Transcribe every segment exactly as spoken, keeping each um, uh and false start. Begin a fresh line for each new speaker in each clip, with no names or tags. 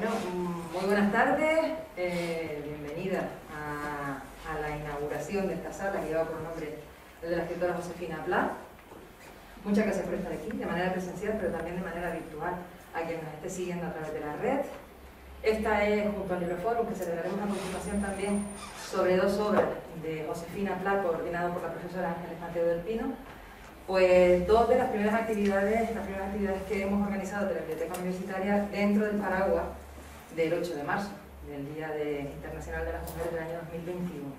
Bueno, muy buenas tardes, eh, bienvenida a, a la inauguración de esta sala que lleva por nombre el de la escritora Josefina Pla. Muchas gracias por estar aquí, de manera presencial, pero también de manera virtual, a quien nos esté siguiendo a través de la red. Esta es, junto al Libroforum, que celebraremos a continuación también, sobre dos obras de Josefina Pla, coordinado por la profesora Ángeles Mateo del Pino. Pues dos de las primeras actividades, las primeras actividades que hemos organizado de la Biblioteca Universitaria dentro del paraguas del ocho de marzo, del Día de, Internacional de las Mujeres del año dos mil veintiuno.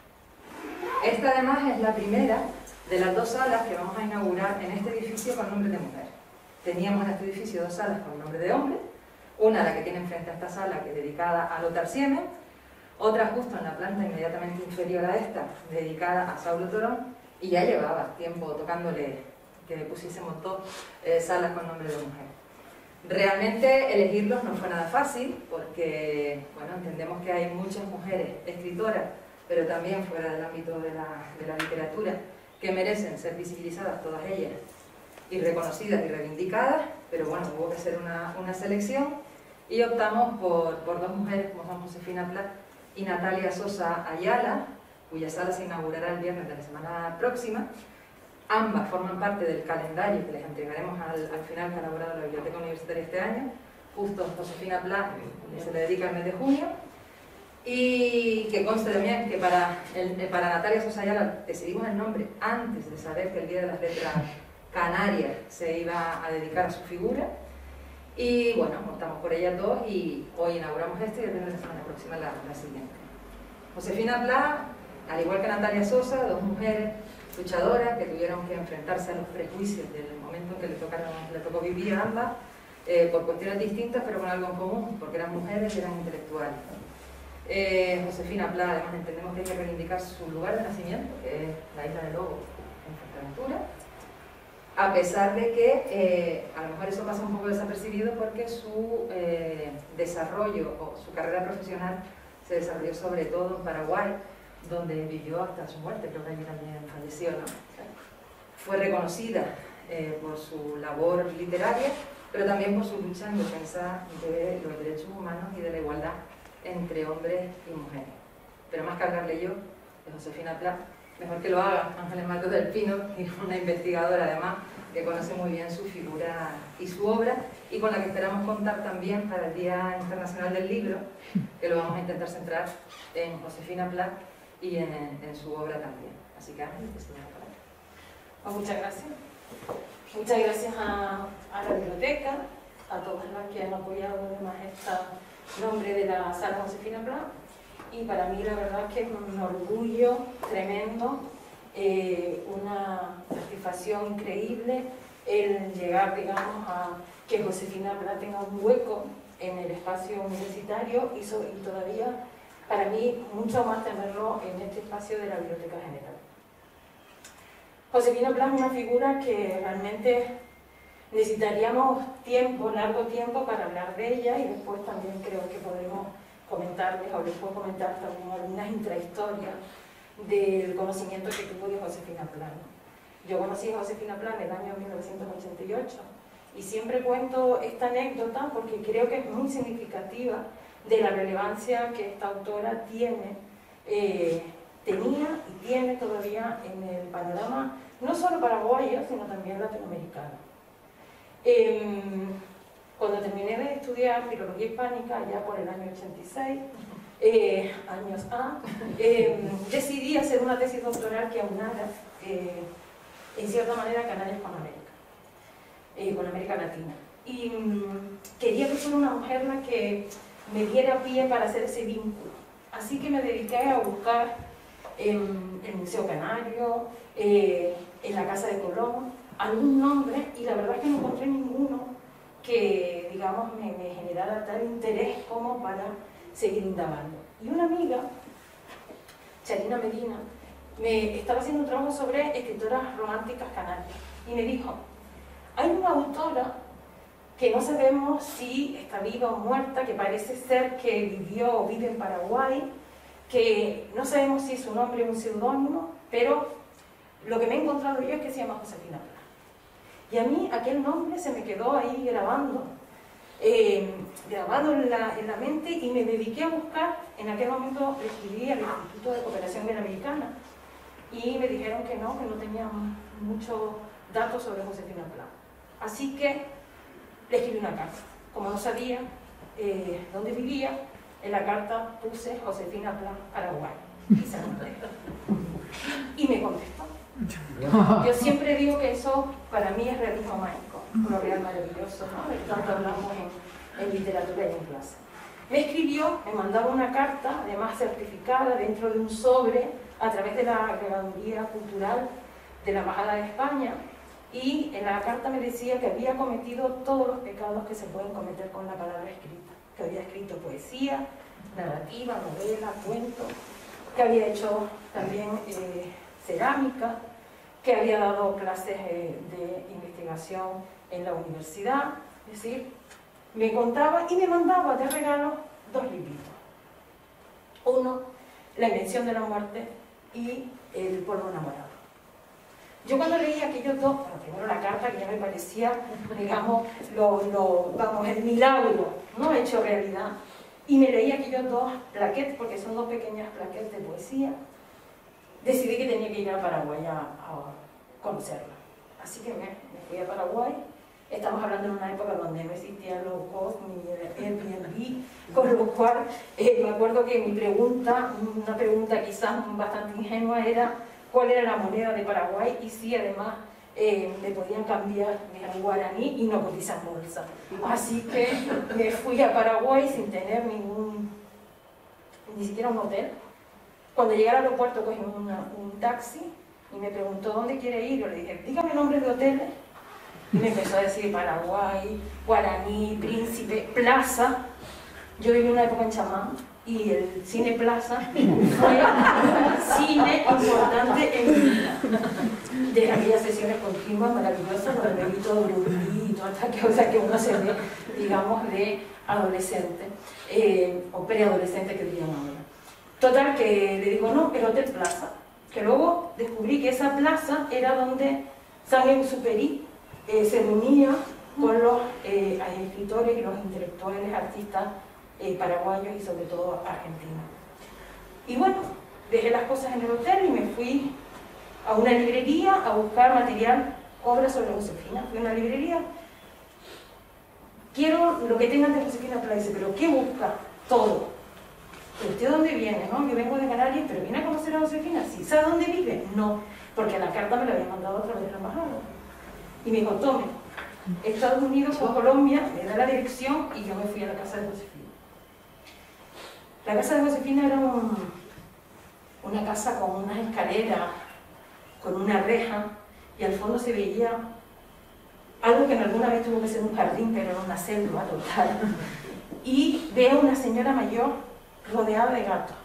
Esta además es la primera de las dos salas que vamos a inaugurar en este edificio con nombre de mujer. Teníamos en este edificio dos salas con nombre de hombre, una la que tiene enfrente a esta sala, que es dedicada a Lothar Siemens, otra justo en la planta inmediatamente inferior a esta, dedicada a Saulo Torón, y ya llevaba tiempo tocándole que pusiésemos dos eh, salas con nombre de mujer. Realmente elegirlos no fue nada fácil, porque bueno, entendemos que hay muchas mujeres escritoras, pero también fuera del ámbito de la, de la literatura, que merecen ser visibilizadas todas ellas, y reconocidas y reivindicadas, pero bueno, hubo que hacer una, una selección, y optamos por, por dos mujeres como son Josefina Pla y Natalia Sosa Ayala, cuya sala se inaugurará el viernes de la semana próxima. Ambas forman parte del calendario que les entregaremos al, al final que ha elaborado la Biblioteca Universitaria este año. Justo Josefina Pla se le dedica el mes de junio. Y que conste también que para, el, para Natalia Sosa Ayala decidimos el nombre antes de saber que el Día de las Letras Canarias se iba a dedicar a su figura. Y bueno, optamos por ellas dos y hoy inauguramos este y el viernes de la semana próxima la, la siguiente. Josefina Pla, al igual que Natalia Sosa, dos mujeres luchadoras que tuvieron que enfrentarse a los prejuicios del momento en que le, tocaron, le tocó vivir a ambas, eh, por cuestiones distintas pero con algo en común, porque eran mujeres y eran intelectuales. Eh, Josefina Pla, además, entendemos que hay que reivindicar su lugar de nacimiento, que es la isla de Lobo, en Fuerteventura, a pesar de que eh, a lo mejor eso pasa un poco desapercibido porque su eh, desarrollo o su carrera profesional se desarrolló sobre todo en Paraguay, donde vivió hasta su muerte, creo que allí también falleció, ¿no? Fue reconocida eh, por su labor literaria, pero también por su lucha en defensa de los derechos humanos y de la igualdad entre hombres y mujeres. Pero más que hablarle yo, de Josefina Pla, mejor que lo haga Ángeles Mateo del Pino, que es una investigadora además que conoce muy bien su figura y su obra, y con la que esperamos contar también para el Día Internacional del Libro, que lo vamos a intentar centrar en Josefina Pla y en, en su obra también. Así que Ángel, te cedo la palabra.
Pues muchas gracias. Muchas gracias a, a la biblioteca, a todas las que han apoyado además este nombre de la sala Josefina Pla. Y para mí la verdad es que es un orgullo tremendo, eh, una satisfacción increíble el llegar, digamos, a que Josefina Pla tenga un hueco en el espacio universitario y, so, y todavía para mí mucho más tenerlo en este espacio de la Biblioteca General. Josefina Pla es una figura que realmente necesitaríamos tiempo, largo tiempo para hablar de ella, y después también creo que podremos comentarles o les puedo comentar también algunas intrahistorias del conocimiento que tuvo de Josefina Pla. Yo conocí a Josefina Pla en el año mil novecientos ochenta y ocho y siempre cuento esta anécdota porque creo que es muy significativa de la relevancia que esta autora tiene, eh, tenía y tiene todavía en el panorama no solo paraguayo, sino también latinoamericano. Eh, cuando terminé de estudiar filología hispánica, ya por el año ochenta y seis, eh, años A, eh, decidí hacer una tesis doctoral que aunara, eh, en cierta manera, Canarias con América, eh, con América Latina. Y um, quería que fuera una mujer la que me diera pie para hacer ese vínculo. Así que me dediqué a buscar en el Museo Canario, eh, en la Casa de Colón, algún nombre, y la verdad es que no encontré ninguno que, digamos, me, me generara tal interés como para seguir indagando. Y una amiga, Charina Medina, me estaba haciendo un trabajo sobre escritoras románticas canarias, y me dijo, hay una autora que no sabemos si está viva o muerta, que parece ser que vivió o vive en Paraguay, que no sabemos si su nombre es un seudónimo, pero lo que me he encontrado yo es que se llama Josefina Pla. Y a mí aquel nombre se me quedó ahí grabando, eh, grabado en la, en la mente, y me dediqué a buscar. En aquel momento escribí al Instituto de Cooperación Interamericana y me dijeron que no, que no tenían muchos datos sobre Josefina Pla. Así que le escribí una carta. Como no sabía eh, dónde vivía, en la carta puse Josefina Pla, Paraguay, y se la mandé. Y me contestó. Yo siempre digo que eso para mí es realismo mágico, lo real maravilloso, ¿no? De tanto hablamos en, en literatura y en clase. Me escribió, me mandaba una carta, además certificada, dentro de un sobre, a través de la Agregaduría Cultural de la Embajada de España, y en la carta me decía que había cometido todos los pecados que se pueden cometer con la palabra escrita, que había escrito poesía, narrativa, novela, cuento, que había hecho también eh, cerámica, que había dado clases eh, de investigación en la universidad. Es decir, me contaba y me mandaba de regalo dos libritos. Uno, La invención de la muerte, y El polvo enamorado. Yo cuando leí aquellos dos, bueno, primero la carta, que ya me parecía, digamos, lo, lo, vamos, el milagro, ¿no?, hecho realidad, y me leí aquellos dos plaquetes, porque son dos pequeñas plaquetes de poesía. Decidí que tenía que ir a Paraguay a, a conocerla. Así que me, me fui a Paraguay. Estamos hablando en una época donde no existía low cost ni Airbnb, con lo cual eh, me acuerdo que mi pregunta, una pregunta quizás bastante ingenua, era cuál era la moneda de Paraguay y si además eh, me podían cambiar mi guaraní y no cotizar bolsa. Así que me fui a Paraguay sin tener ningún, ni siquiera un hotel. Cuando llegué al aeropuerto cogí una, un taxi y me preguntó ¿dónde quiere ir? Yo le dije, dígame nombres de hoteles. Y me empezó a decir Paraguay, Guaraní, Príncipe, Plaza. Yo viví una época en Chamán y el Cine Plaza fue cine importante en mi vida. De aquellas sesiones continuas maravillosas donde me vi todo Bruce y toda esta cosa que uno se ve, digamos, de adolescente, eh, o preadolescente que dirían ahora. Total, que le digo, no, el Hotel Plaza, que luego descubrí que esa plaza era donde Saint-Exupéry eh, se reunía con los eh, escritores y los intelectuales, artistas eh, paraguayos y sobre todo argentinos. Y bueno, dejé las cosas en el hotel y me fui a una librería a buscar material, obras sobre Josefina. Fui a una librería, quiero lo que tengan de Josefina Pla, pero ¿qué busca? Todo. ¿Pero usted dónde viene? ¿No? Yo vengo de Canarias, pero ¿viene a conocer a Josefina? ¿Sí? ¿Sabe dónde vive? No, porque la carta me la había mandado a través de la embajada. Y me dijo, tome, Estados Unidos o Colombia, me da la dirección y yo me fui a la casa de Josefina. La casa de Josefina era un, una casa con unas escaleras, con una reja, y al fondo se veía algo que en alguna vez tuvo que ser un jardín, pero era una selva total. Y veo una señora mayor rodeada de gatos,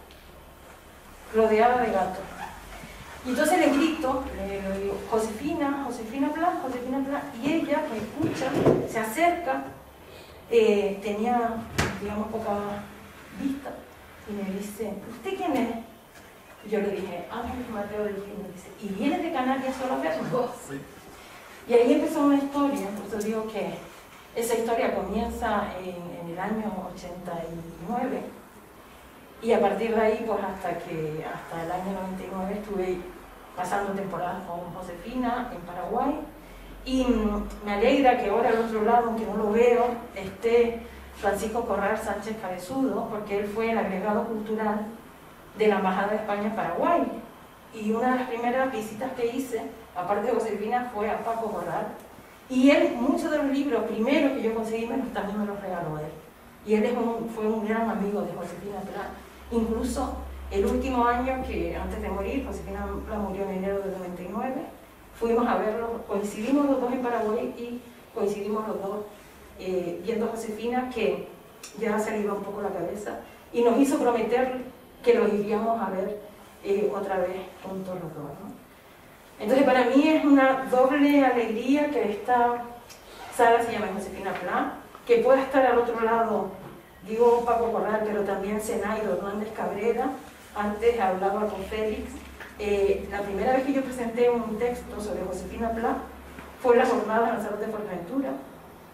rodeada de gatos. Y entonces le grito, le, le digo, Josefina, Josefina Pla, Josefina Pla, y ella me escucha, se acerca, eh, tenía, digamos, poca vista, y me dice, ¿usted quién es? Y yo le dije, Ángel Mateo del Pino, y dice, ¿y vienes de Canarias solo a vernos? Sí. Y ahí empezó una historia, por eso digo que esa historia comienza en, en el año ochenta y nueve, y a partir de ahí, pues hasta que hasta el año noventa y nueve estuve pasando temporadas con Josefina en Paraguay, y me alegra que ahora al otro lado, aunque no lo veo, esté Francisco Corral Sánchez Cabezudo, porque él fue el agregado cultural de la Embajada de España en Paraguay, y una de las primeras visitas que hice, aparte de Josefina, fue a Paco Corral, y él, muchos de los libros primeros que yo conseguí, también me los regaló él, y él es un, fue un gran amigo de Josefina Pla. Incluso el último año que antes de morir, Josefina Pla murió en enero del noventa y nueve, fuimos a verlo, coincidimos los dos en Paraguay y coincidimos los dos eh, viendo a Josefina, que ya se le iba un poco la cabeza, y nos hizo prometer que lo iríamos a ver eh, otra vez juntos los dos, ¿no? Entonces para mí es una doble alegría que esta sala se llama Josefina Pla, que pueda estar al otro lado. Digo Paco Corral, pero también Zenaido Hernández Cabrera. Antes hablaba con Félix. Eh, la primera vez que yo presenté un texto sobre Josefina Pla fue en la jornada en el Salón de Fuerteventura.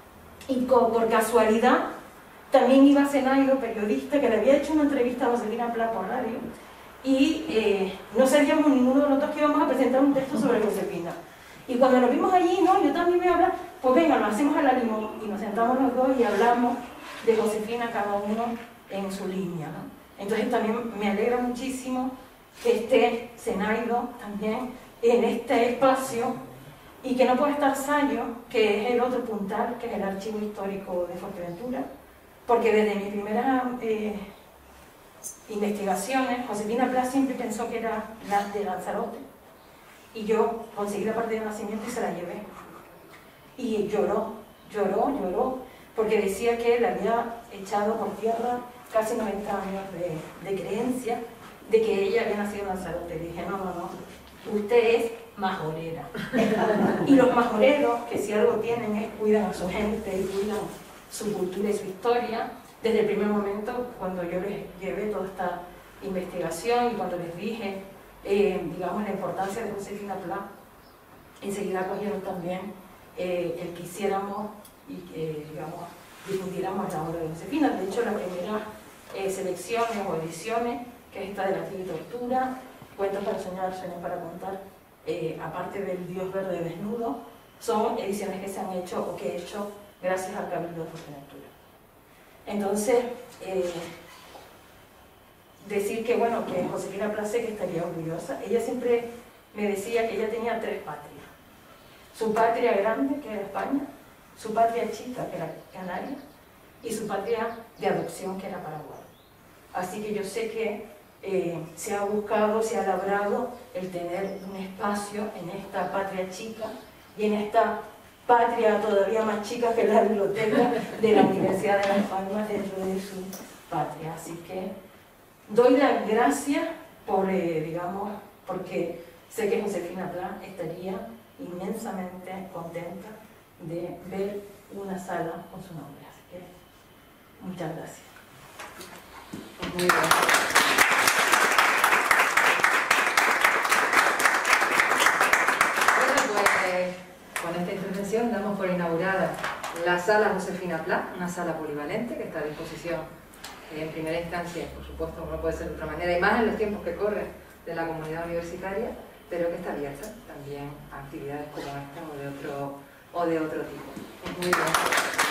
y por casualidad también iba Zenaido, periodista, que le había hecho una entrevista a Josefina Pla por radio, y eh, no sabíamos ninguno de los dos que íbamos a presentar un texto sobre Josefina. Y cuando nos vimos allí, no, yo también voy a hablar, pues venga, lo hacemos a la limón, y nos sentamos los dos y hablamos de Josefina cada uno en su línea, ¿no? Entonces también me alegra muchísimo que esté Zenaido también en este espacio, y que no puede estar Sayo, que es el otro puntal, que es el Archivo Histórico de Fuerteventura, porque desde mis primeras eh, investigaciones, Josefina Pla siempre pensó que era la de Lanzarote, y yo conseguí la parte de nacimiento y se la llevé. Y lloró, lloró, lloró, porque decía que le había echado por tierra casi noventa años de, de creencia de que ella había nacido en Lanzarote. Y dije, no, no, no, usted es majorera. Y los majoreros, que si algo tienen es cuidan a su gente y cuidan su cultura y su historia. Desde el primer momento, cuando yo les llevé toda esta investigación y cuando les dije, eh, digamos, la importancia de Josefina Pla, enseguida cogieron también eh, el que hiciéramos y que, digamos, difundiéramos la obra de Josefina. De hecho, las primeras eh, selecciones o ediciones, que es esta de la Tía y Tortura, Cuentos para soñar, sueños para contar, eh, aparte del Dios Verde Desnudo, son ediciones que se han hecho o que he hecho gracias al Cabildo de Fuerteventura. Entonces, eh, decir que, bueno, que Josefina Pla que estaría orgullosa. Ella siempre me decía que ella tenía tres patrias. Su patria grande, que era España, su patria chica, que era Canarias, y su patria de adopción, que era Paraguay. Así que yo sé que eh, se ha buscado, se ha labrado el tener un espacio en esta patria chica y en esta patria todavía más chica que la biblioteca de la Universidad de Las Palmas dentro de su patria. Así que doy las gracias por, eh, digamos, porque sé que Josefina Pla estaría inmensamente contenta de ver una sala con su nombre. Así que muchas gracias.
Muy bien. Bueno, pues con esta intervención damos por inaugurada la sala Josefina Pla, una sala polivalente que está a disposición eh, en primera instancia, por supuesto, no puede ser de otra manera, y más en los tiempos que corren de la comunidad universitaria, pero que está abierta también a actividades como esta o de otro, o de otro tipo. Muy bien.